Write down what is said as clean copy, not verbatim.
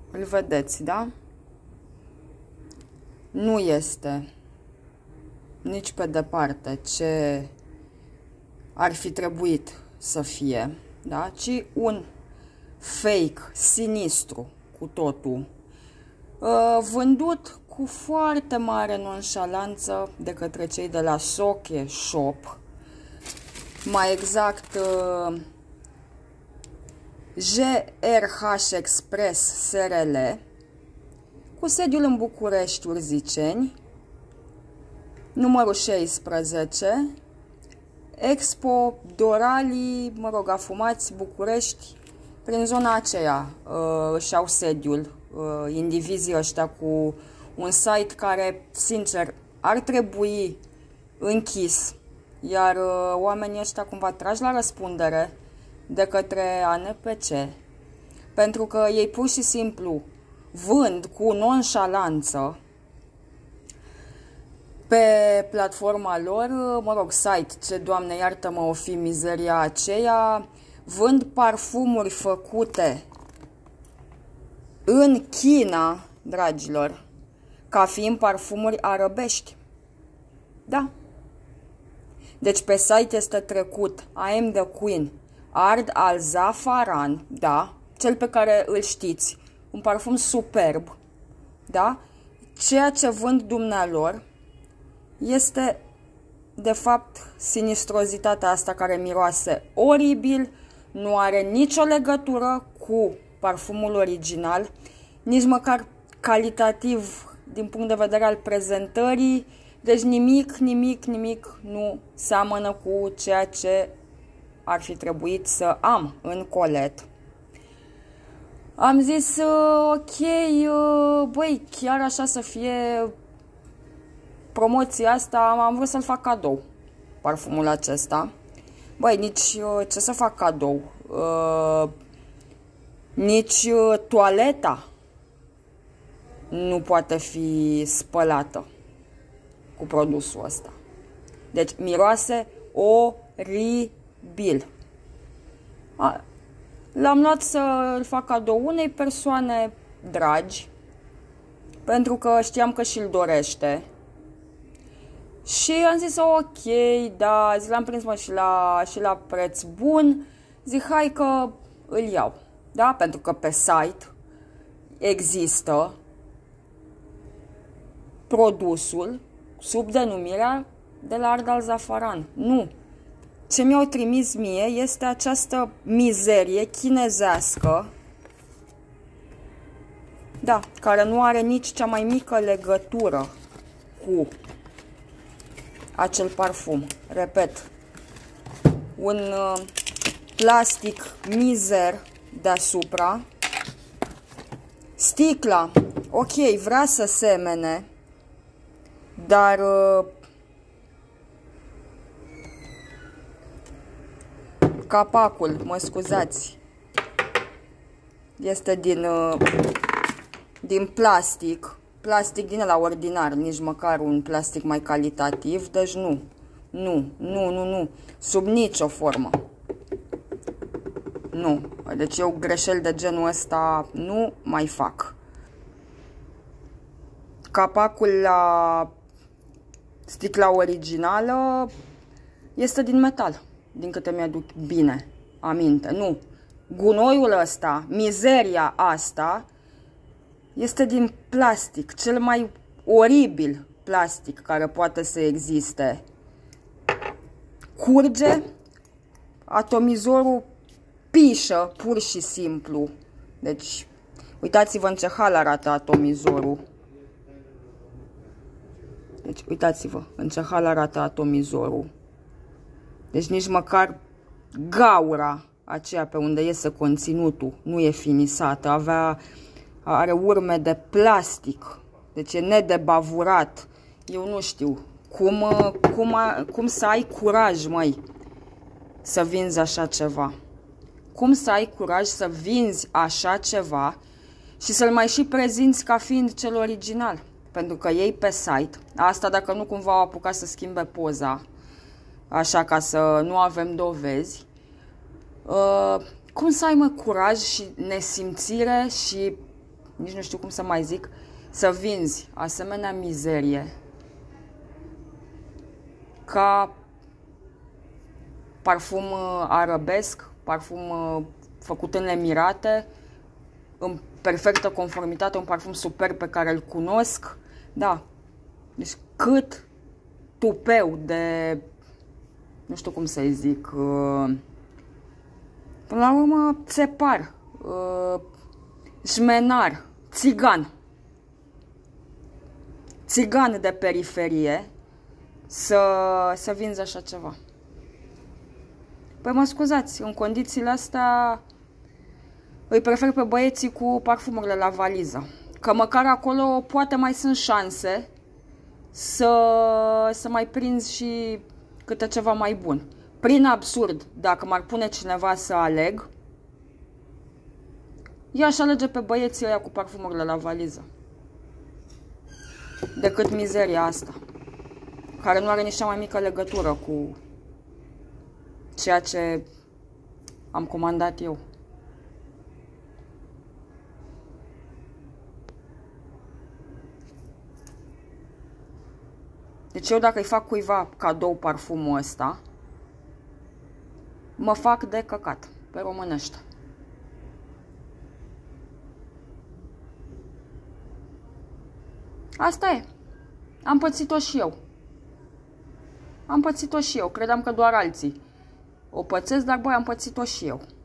Îl vedeți, da? Nu este nici pe departe ce ar fi trebuit să fie, da? Ci un fake sinistru cu totul, vândut cu foarte mare nonșalanță de către cei de la Soche Shop, mai exact GRH Express SRL, cu sediul în București, Urziceni, numărul 16, Expo Dorali, mă rog, Afumați, București, prin zona aceea își au sediul indivizii ăștia cu un site care, sincer, ar trebui închis, iar oamenii ăștia cumva trași la răspundere de către ANPC, pentru că ei pur și simplu vând cu nonșalanță pe platforma lor, mă rog, site, ce Doamne iartă-mă o fi mizeria aceea, vând parfumuri făcute în China, dragilor, ca fiind parfumuri arăbești. Da. Deci pe site este trecut I am the Queen, Ard al Zafaran, da, cel pe care îl știți, un parfum superb, da? Ceea ce vând dumnealor este, de fapt, sinistrozitatea asta care miroase oribil, nu are nicio legătură cu parfumul original, nici măcar calitativ din punct de vedere al prezentării, deci nimic nu seamănă cu ceea ce ar fi trebuit să am în colet. Am zis, ok, băi, chiar așa să fie promoția asta, am vrut să-l fac cadou, parfumul acesta. Băi, nici ce să fac cadou, nici toaleta nu poate fi spălată cu produsul ăsta. Deci miroase oribil. L-am luat să-l fac cadou unei persoane dragi, pentru că știam că și-l dorește. Și am zis, ok, da, zi l-am prins, mă, și la preț bun. Zic, hai că îl iau. Da? Pentru că pe site există produsul sub denumirea de la Ard al Zafaran. Nu. Ce mi-au trimis mie este această mizerie chinezească, da, care nu are nici cea mai mică legătură cu acel parfum. Repet, un plastic mizer deasupra, sticla, ok, vrea să semene, dar capacul, mă scuzați, este din plastic, din ăla ordinar, nici măcar un plastic mai calitativ, deci nu, sub nicio formă. Nu, deci eu greșeli de genul ăsta nu mai fac. Capacul la sticla originală este din metal, din câte mi-aduc bine aminte. Nu, gunoiul ăsta, mizeria asta este din plastic, cel mai oribil plastic care poate să existe. Curge, atomizorul pișă pur și simplu. Deci, uitați-vă în ce hal arată atomizorul. Deci, uitați-vă în ce hal arată atomizorul. Deci nici măcar gaura aceea pe unde iese conținutul nu e finisată. Are urme de plastic. Deci e nedebavurat. Eu nu știu cum să ai curaj, măi, să vinzi așa ceva. Cum să ai curaj să vinzi așa ceva și să-l mai și prezinți ca fiind cel original. Pentru că ei pe site, asta dacă nu cumva au apucat să schimbe poza, așa ca să nu avem dovezi, cum să ai, mă, curaj și nesimțire și nici nu știu cum să mai zic, să vinzi asemenea mizerie ca parfum arabesc, parfum făcut în Emirate, în perfectă conformitate, un parfum super pe care îl cunosc. Da, deci cât tupeu de, nu știu cum să-i zic, până la urmă țepar, șmenar, țigan de periferie să vinzi așa ceva. Păi mă scuzați, în condițiile astea îi prefer pe băieții cu parfumurile la valiză. Că măcar acolo poate mai sunt șanse să mai prinzi și câte ceva mai bun. Prin absurd, dacă m-ar pune cineva să aleg, eu aș alege pe băieții ăia cu parfumurile la valiză decât mizeria asta, care nu are nici cea mai mică legătură cu ceea ce am comandat eu. Deci eu dacă îi fac cuiva cadou parfumul ăsta, mă fac de căcat, pe românește. Asta e. Am pățit-o și eu. Am pățit-o și eu. Credeam că doar alții o pățesc, dar băi, am pățit-o și eu.